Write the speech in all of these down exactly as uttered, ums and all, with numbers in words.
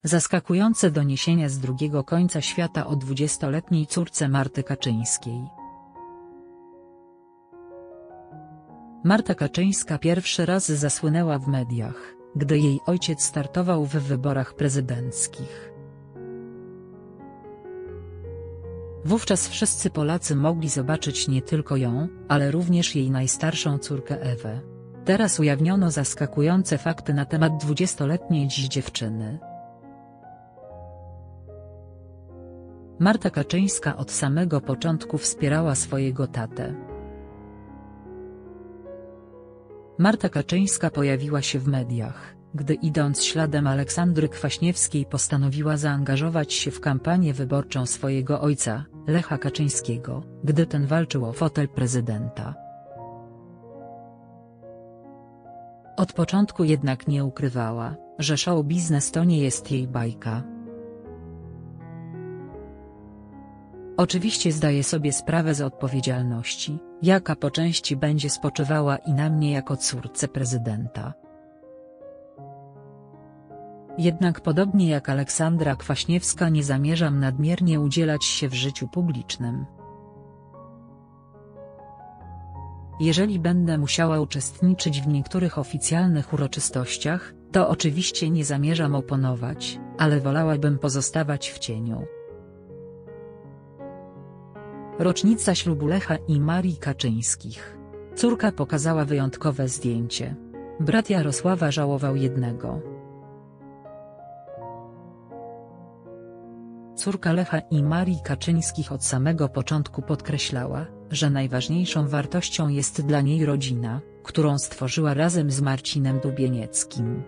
Zaskakujące doniesienia z drugiego końca świata o dwudziestoletniej córce Marty Kaczyńskiej. Marta Kaczyńska pierwszy raz zasłynęła w mediach, gdy jej ojciec startował w wyborach prezydenckich. Wówczas wszyscy Polacy mogli zobaczyć nie tylko ją, ale również jej najstarszą córkę Ewę. Teraz ujawniono zaskakujące fakty na temat dwudziestoletniej dziś dziewczyny. Marta Kaczyńska od samego początku wspierała swojego tatę. Marta Kaczyńska pojawiła się w mediach, gdy idąc śladem Aleksandry Kwaśniewskiej postanowiła zaangażować się w kampanię wyborczą swojego ojca, Lecha Kaczyńskiego, gdy ten walczył o fotel prezydenta. Od początku jednak nie ukrywała, że show biznes to nie jest jej bajka. Oczywiście zdaje sobie sprawę z odpowiedzialności, jaka po części będzie spoczywała i na mnie jako córce prezydenta. Jednak podobnie jak Aleksandra Kwaśniewska nie zamierzam nadmiernie udzielać się w życiu publicznym. Jeżeli będę musiała uczestniczyć w niektórych oficjalnych uroczystościach, to oczywiście nie zamierzam oponować, ale wolałabym pozostawać w cieniu. Rocznica ślubu Lecha i Marii Kaczyńskich. Córka pokazała wyjątkowe zdjęcie. Brat Jarosława żałował jednego. Córka Lecha i Marii Kaczyńskich od samego początku podkreślała, że najważniejszą wartością jest dla niej rodzina, którą stworzyła razem z Marcinem Dubienieckim.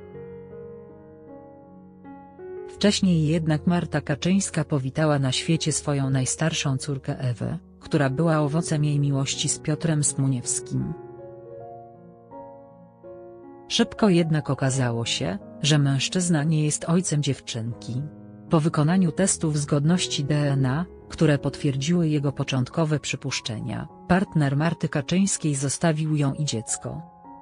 Wcześniej jednak Marta Kaczyńska powitała na świecie swoją najstarszą córkę Ewę, która była owocem jej miłości z Piotrem Smuniewskim. Szybko jednak okazało się, że mężczyzna nie jest ojcem dziewczynki. Po wykonaniu testów zgodności D N A, które potwierdziły jego początkowe przypuszczenia, partner Marty Kaczyńskiej zostawił ją i dziecko.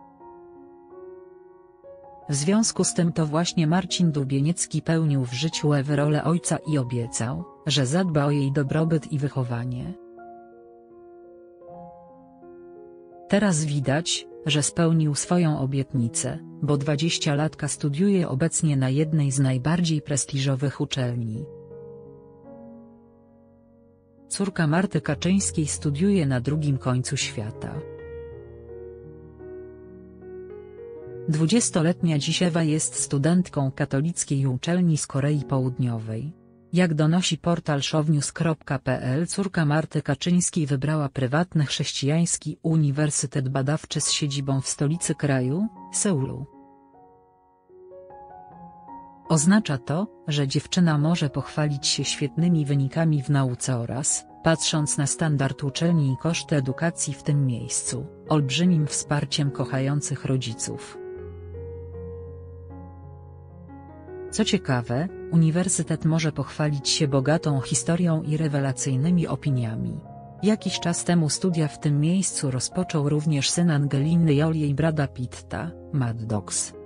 W związku z tym to właśnie Marcin Dubieniecki pełnił w życiu Ewy rolę ojca i obiecał, że zadba o jej dobrobyt i wychowanie. Teraz widać, że spełnił swoją obietnicę, bo dwudziestolatka studiuje obecnie na jednej z najbardziej prestiżowych uczelni. Córka Marty Kaczyńskiej studiuje na drugim końcu świata. Dwudziestoletnia dziś Ewa jest studentką katolickiej uczelni z Korei Południowej. Jak donosi portal shownews kropka p l, córka Marty Kaczyńskiej wybrała prywatny chrześcijański uniwersytet badawczy z siedzibą w stolicy kraju, Seulu. Oznacza to, że dziewczyna może pochwalić się świetnymi wynikami w nauce oraz, patrząc na standard uczelni i koszty edukacji w tym miejscu, olbrzymim wsparciem kochających rodziców. Co ciekawe, uniwersytet może pochwalić się bogatą historią i rewelacyjnymi opiniami. Jakiś czas temu studia w tym miejscu rozpoczął również syn Angeliny Jolie i Brada Pitta, Mad Dogs.